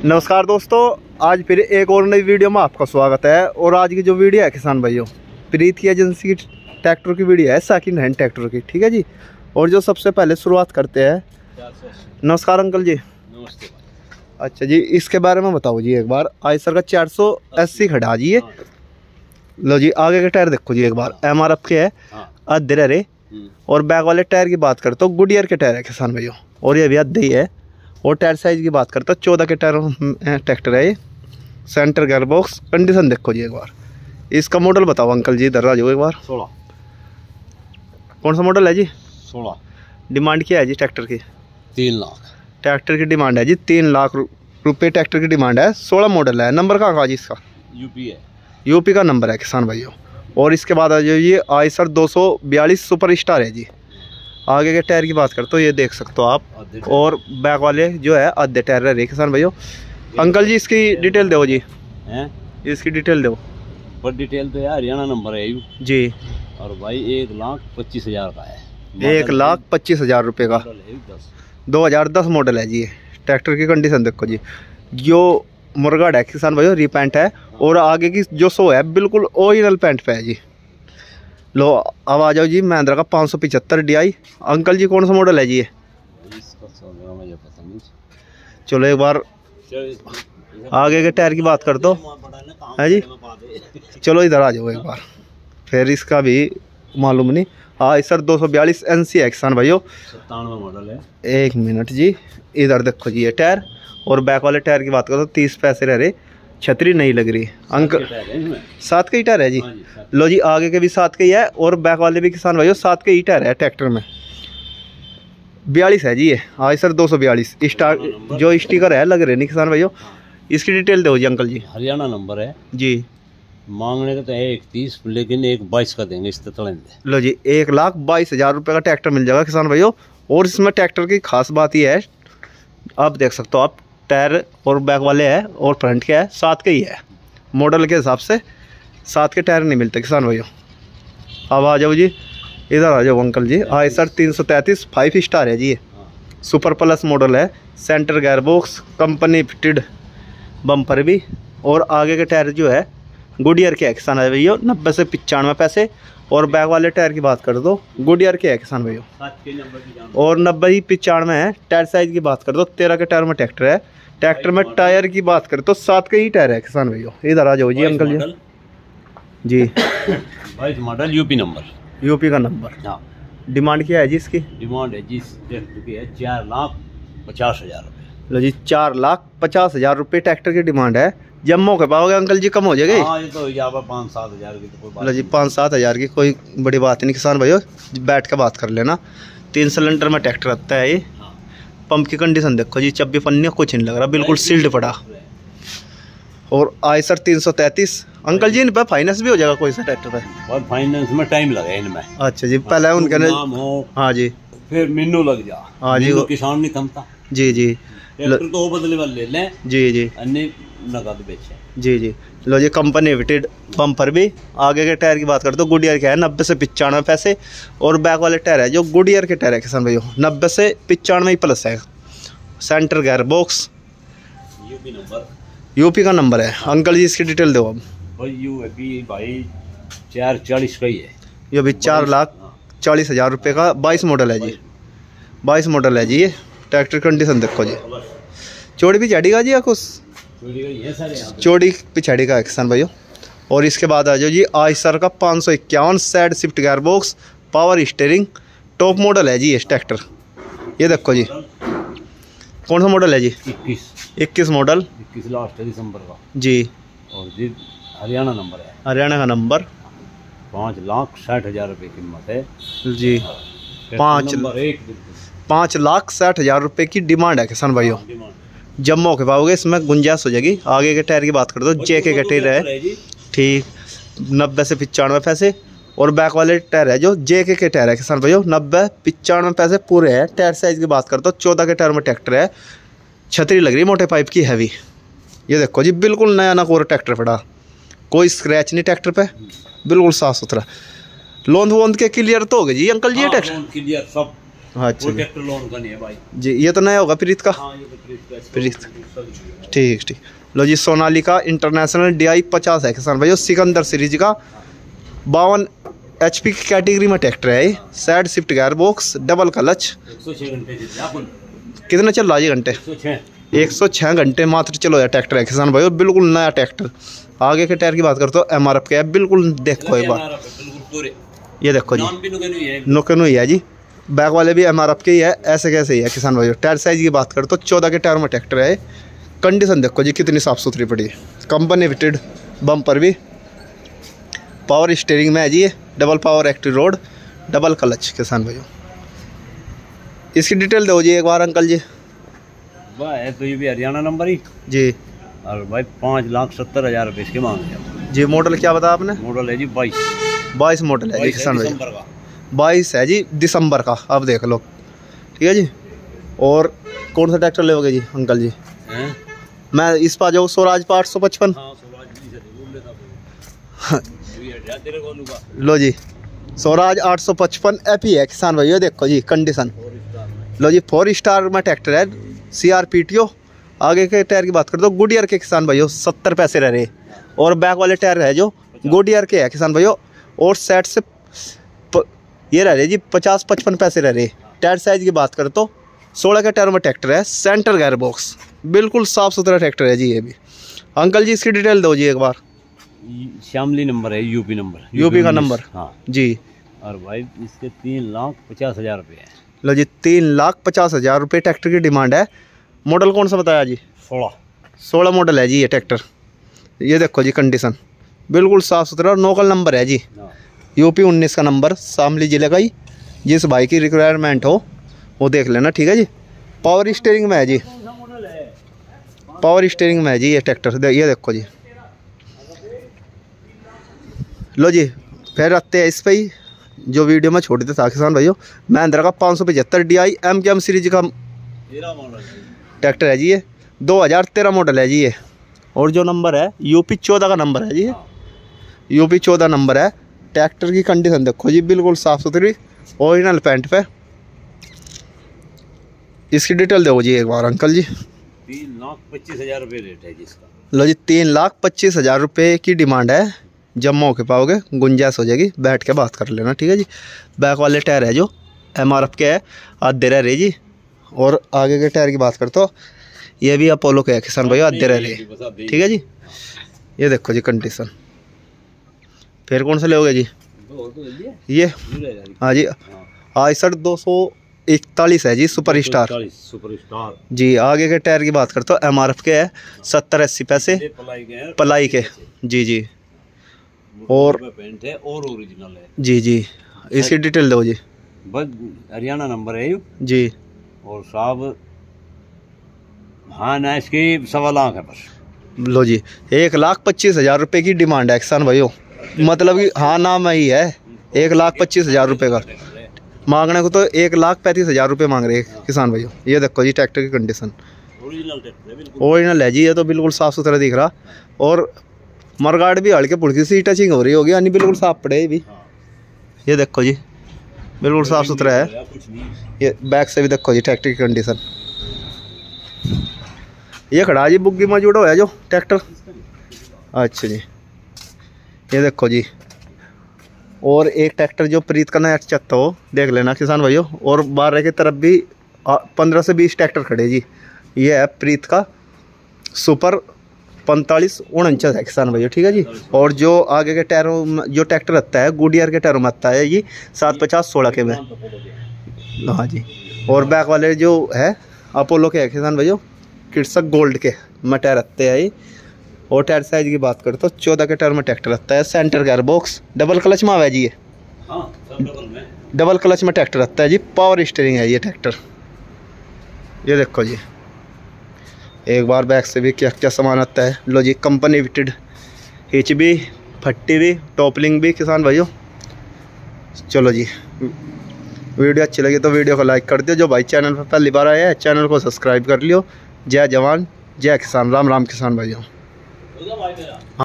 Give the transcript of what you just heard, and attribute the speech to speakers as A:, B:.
A: नमस्कार दोस्तों, आज फिर एक और नई वीडियो में आपका स्वागत है। और आज की जो वीडियो है किसान भाइयों, प्रीति एजेंसी की ट्रैक्टर की वीडियो है, सेकंड हैंड ट्रैक्टर की। ठीक है जी। और जो सबसे पहले शुरुआत करते हैं। नमस्कार अंकल जी।
B: नमस्ते।
A: अच्छा जी, इसके बारे में बताओ जी एक बार। आइसर का 480 खड़ा जी। लो जी, आगे के टायर देखो जी एक बार, MRF के है, अद्धे रे। और बैक वाले टायर की बात करते हो, गुडियर के टायर है किसान भाइयों, और ये भी अद्धे ही है। और टायर साइज की बात करते हो, 14 के टायर ट्रैक्टर है ये। सेंटर गेयर बॉक्स कंडीशन देखो जी एक बार। इसका मॉडल बताओ अंकल जी, इधर आ जाओ एक बार।
B: 16।
A: कौन सा मॉडल है जी?
B: 16।
A: डिमांड क्या है जी ट्रैक्टर की?
B: 3 लाख
A: ट्रैक्टर की डिमांड है जी, 3 लाख रुपये ट्रैक्टर की डिमांड है। 16 मॉडल है। नंबर कहाँ का जी इसका?
B: यूपी है।
A: यूपी का नंबर है किसान भाइयों। और इसके बाद आ जाओ ये आइसर 242 सुपर स्टार है जी। आगे के टायर की बात करते हो, ये देख सकते हो आप। और बैक वाले जो है आधे टायर रहे किसान भाइयों। अंकल जी इसकी डिटेल दो जी।
B: हैं?
A: इसकी डिटेल दो।
B: पर डिटेल तो यार हरियाणा नंबर है
A: जी।
B: और भाई 1,25,000 का है।
A: 1,25,000 रुपये का 2010 मॉडल है जी। ट्रैक्टर की कंडीशन देखो जी, जो मुरगाड़ है किसान भाइयों, रीपेंट है। और आगे की जो सो है बिल्कुल ओरिजिनल पेंट पे है जी। लो अब आ जाओ जी महिंद्रा का 575 DI। अंकल जी कौन सा मॉडल है जी ये?
B: मुझे पता नहीं।
A: चलो एक बार आगे के टायर की बात कर दो है जी। चलो इधर आ जाओ एक बार, फिर इसका भी मालूम नहीं। हाँ सर, 242 NC है किसान भाइयों,
B: 97 मॉडल है।
A: एक मिनट जी, इधर देखो जी ये टायर। और बैक वाले टायर की बात करो तो 30 पैसे रह रहे, छतरी नहीं लग रही अंकल। 7 के ही टायर है जी। लो जी, आगे के भी 7 के ही है और बैक वाले भी किसान भाइयों 7 के ही टायर है ट्रैक्टर में। 42 है जी ये आइसर 242 स्टार। जो स्टिकर है लग रहे नहीं किसान भाइयों। इसकी डिटेल दो जी अंकल जी।
B: हरियाणा नंबर है
A: जी।
B: मांगने का तो है 31, लेकिन 1,22 का देंगे इस तरह।
A: लो जी, 1,22,000 रुपये का ट्रैक्टर मिल जाएगा किसान भाइयों। और इसमें ट्रैक्टर की खास बात यह है, आप देख सकते हो आप, टायर और बैक वाले है और फ्रंट के है 7 के ही है। मॉडल के हिसाब से 7 के टायर नहीं मिलते किसान भाइयों। अब आ जाओ जी, इधर आ जाओ अंकल जी। आइसर 333 5 स्टार है जी ये। सुपर प्लस मॉडल है। Center gear box company fitted bumper भी। और आगे के टायर जो है गुडियर के है किसान भाइयों, 90 से 95 पैसे। और बैक वाले टायर की बात कर दो, गुडियर के है किसान भाइयों। और 90 ही 95 है। टायर साइज की बात कर दो, 13 के टायर में ट्रैक्टर है। ट्रैक्टर में टायर की बात करें तो 7 के ही टायर है किसान भाइयों। इधर आ जाओ जी अंकल जी। जी
B: 22 मॉडल, यूपी नंबर।
A: यूपी का नंबर।
B: हाँ।
A: डिमांड क्या है जी इसकी?
B: डिमांड है जी ट्रैक्टर की है 4,50,000 रुपये।
A: लो जी, 4,50,000 रुपये ट्रैक्टर की डिमांड है। जब मौके पाओगे अंकल जी कम हो जाएगी।
B: हाँ, ये तो यहाँ पर 5-7 हज़ार की तो कोई बात।
A: लो जी, 5-7 हज़ार की कोई बड़ी बात नहीं किसान भाइयों, बैठ के बात कर लेना। 3 सिलेंडर में ट्रैक्टर आता है ये। पंप की कंडीशन देखो जी, चब्बी पन्नी कुछ नहीं लग रहा, बिल्कुल सील्ड पड़ा। और आइसर 333 अंकल जी, इन पर फाइनेंस भी हो जाएगा कोई सा ट्रैक्टर पे?
B: और फाइनेंस में टाइम लगे इनमें।
A: अच्छा जी, पहले उनके
B: नाम हो।
A: हाँ जी।
B: फिर मीनू लग जा।
A: हाँ जी,
B: किसान नहीं थमता
A: जी जी।
B: ट्रैक्टर तो वो बदले वाले ले लें
A: जी जी।
B: अन्य नगद बेचे।
A: जी जी। लो जी, कंपनी फिटेड बम्पर भी। आगे के टायर की बात करते हो, गुडियर के है, 90 से 95 पैसे। और बैक वाले टायर है जो गुडियर के टायर है किसान भाइयों, 90 से 95 प्लस है। Center gear box,
B: UP number.
A: UP का नंबर है। अंकल जी इसकी डिटेल दो अब।
B: भाई 4,40 का ही है
A: ये भी 4,40,000 रुपये का 22 मॉडल है जी। 22 मॉडल है जी ये। ट्रैक्टर कंडीशन देखो जी, चौड़ी भी चढ़ेगा जी या कुछ चौड़ी पिछाड़ी का है किसान भाइयों। और इसके बाद आ जाओ जी आइसर का 551 side shift gear box, power steering, top model है जी ये ट्रैक्टर। ये देखो जी, कौन सा मॉडल है जी? 21 मॉडल।
B: 21 लास्ट है दिसंबर का
A: जी।
B: और जी हरियाणा नंबर है।
A: हरियाणा का नंबर।
B: 5,60,000 रुपये कीमत है
A: जी। 5,60,000 रुपये की डिमांड है किसान भाइयों। जब मौके पाओगे इसमें गुंजाइश हो जाएगी। आगे के टायर की बात कर दो, JK के टायर है ठीक, 90 से 95 पैसे। और बैक वाले टायर है जो JK के टायर है किसान भाइयों, 90-95 पैसे पूरे हैं। टायर साइज की बात करते हो, 14 के टायर में ट्रैक्टर है। छतरी लग रही मोटे पाइप की हैवी। ये देखो जी, बिल्कुल नया नकोर ट्रैक्टर पड़ा, कोई स्क्रैच नहीं ट्रैक्टर पे, बिल्कुल साफ सुथरा। लोन वोन के क्लियर तो हो गए जी अंकल जी? ये ट्रैक्टर
B: क्लियर सब
A: अच्छा जी।
B: ट्रैक्टर लोन का नहीं है भाई
A: जी, ये तो नया होगा प्रीत का।
B: हाँ ये तो
A: प्रीत, ठीक ठीक। लो जी, सोनालिका इंटरनेशनल DI 50 है किसान भाई, सिकंदर सीरीज का 52 HP की कैटेगरी में ट्रैक्टर है ये। Side shift gear box, double clutch.
B: 106 घंटे
A: कितना चल रहा है जी घंटे? 106 घंटे मात्र चलो यार ट्रैक्टर है किसान भाई, बिल्कुल नया ट्रैक्टर। आगे के टायर की बात करते हो MRF के है बिल्कुल, देखो एक बार ये देखो जी, नुकन हुई है जी। बैक वाले भी MRF के ही है, ऐसे कैसे ही है किसान भाई। टायर साइज की बात करते हो 14 के टायर में ट्रैक्टर है। कंडीशन देखो जी कितनी साफ़ सुथरी पड़ी है, कंपनी फिटेड बम्पर भी, पावर स्टीयरिंग में है जी ये, double power active road, double clutch किसान भाइयों। इसकी डिटेल दो जी एक बार अंकल जी।
B: है तो ये भी हरियाणा नंबर ही
A: जी।
B: और भाई 5,70,000 रुपये इसके मांग रहे
A: जी। मॉडल क्या बताया आपने?
B: मॉडल है जी
A: 22 मॉडल है जी किसान भाई, 22 है जी दिसंबर का। अब देख लो, ठीक है जी। और कौन सा ट्रैक्टर लोगे जी अंकल जी? मैं इस पा जाऊँ स्वराज 855। लो जी, स्वराज 855 FE है किसान भाई, ये देखो जी कंडीशन। लो जी, 4 स्टार में ट्रैक्टर है, CRPTO। आगे के टायर की बात करते हो गुडियर के किसान भाइयों 70 पैसे रह रहे, और बैक वाले टायर है जो गुडियर के है किसान भाइयों, और सेट से ये रह रहे जी 50-55 पैसे रह रहे। टायर साइज की बात करते तो 16 के टायर में ट्रैक्टर है, सेंटर गियर बॉक्स, बिल्कुल साफ़ सुथरा ट्रैक्टर है जी ये भी। अंकल जी इसकी डिटेल दो जी एक बार।
B: शामली नंबर है, यूपी नंबर,
A: यूपी का नंबर। हाँ जी।
B: और भाई इसके 3,50,000 रुपये है।
A: लो जी, 3,50,000 रुपये ट्रैक्टर की डिमांड है। मॉडल कौन सा बताया जी? 16 मॉडल है जी ये ट्रैक्टर। ये देखो जी कंडीशन, बिल्कुल साफ़ सुथरा, लोकल नंबर है जी, यूपी 19 का नंबर, शामली ज़िले का ही। जिस भाई की रिक्वायरमेंट हो वो देख लेना, ठीक है जी। पावर स्टीयरिंग में है जी, पावर स्टीयरिंग में है जी ये ट्रैक्टर। ये देखो जी। लो जी, फिर आते हैं इस पर ही जो वीडियो में छोड़ देता था किसान भाइयों, महिंद्रा का 575 DI MKM सीरीज का ट्रैक्टर है जी ये, 2013 मॉडल है जी ये। और जो नंबर है यूपी 14 का नंबर है जी, यूपी 14 नंबर है। ट्रैक्टर की कंडीशन देखो जी, बिल्कुल साफ़ सुथरी, ओरिजिनल पेंट पे। इसकी डिटेल दो जी एक बार अंकल जी।
B: 3,25,000 रुपये रेट है जिसका।
A: लो जी, 3,25,000 रुपये की डिमांड है। जब मौके पाओगे गुंजाइश हो जाएगी, बैठ के बात कर लेना, ठीक है जी। बैक वाले टायर है जो MRF के है, आधे रह रहे जी। और आगे के टायर की बात करते हो, ये भी अपोलो के है किसान भाई, आधे रह रहे, ठीक है जी। ये देखो जी कंडीशन। फिर कौन सा लोगे जी? ये हाँ जी, I60 241 है जी, सुपर स्टार जी। आगे के टायर की बात करते हो MRF के है, 70-80 पैसे पलाई के जी जी। और
B: पेंट है और ओरिजिनल है
A: जी जी। इसकी डिटेल दो जी।
B: बस हरियाणा नंबर है
A: जी।
B: और साहब हाँ ना, इसकी 1.25 लाख है बस।
A: लो जी, 1,25,000 रुपये की डिमांड है किसान भाइयों, मतलब कि हाँ नाम ही है। 1,25,000 रुपये का मांगने को तो 1,35,000 रुपये मांग रहे हैं किसान भाइयों। ये देखो जी ट्रैक्टर की कंडीशन, ओरिजिनल है जी ये तो, बिल्कुल साफ़ सुथरा दिख रहा। और मरगाड़ भी हल्के पुड़की सी टचिंग हो रही होगी, यानी बिल्कुल साफ पड़े भी। ये देखो जी बिल्कुल साफ़ सुथरा है। ये बैक से भी देखो जी ट्रैक्टर की कंडीशन। ये खड़ा जी बुग्गी में जुड़ा है जो ट्रैक्टर। अच्छा जी, ये देखो जी। और एक ट्रैक्टर जो प्रीत का नया चत्ता हो, देख लेना किसान भाइयों। और बारह की तरफ भी 15 से 20 ट्रैक्टर खड़े जी। ये है प्रीत का सुपर 4549 है किसान भाइयों, ठीक है जी। और जो आगे के टायरों में जो ट्रैक्टर आता है गुडियर के टायरों में आता है ये 750-16 के में, हाँ जी। और बैक वाले जो है अपोलो के है किसान भाइयों, किड्सक गोल्ड के में टायर आते हैं ये। और टायर साइज की बात करते तो 14 के टायर में ट्रैक्टर आता है, center gear box, double clutch में है जी ये, डबल क्लच में ट्रैक्टर आता है जी। पावर स्टीयरिंग है ये ट्रैक्टर। ये देखो जी एक बार बैक से भी क्या क्या सामान आता है। लो जी, कंपनी फिटेड हिच भी, फट्टी भी, टॉपलिंग भी किसान भाइयों। चलो जी, वीडियो अच्छी लगी तो वीडियो को लाइक कर दियो। जो भाई चैनल पर पहली बार आया है चैनल को सब्सक्राइब कर लियो। जय जवान जय किसान, राम राम किसान भाइयों।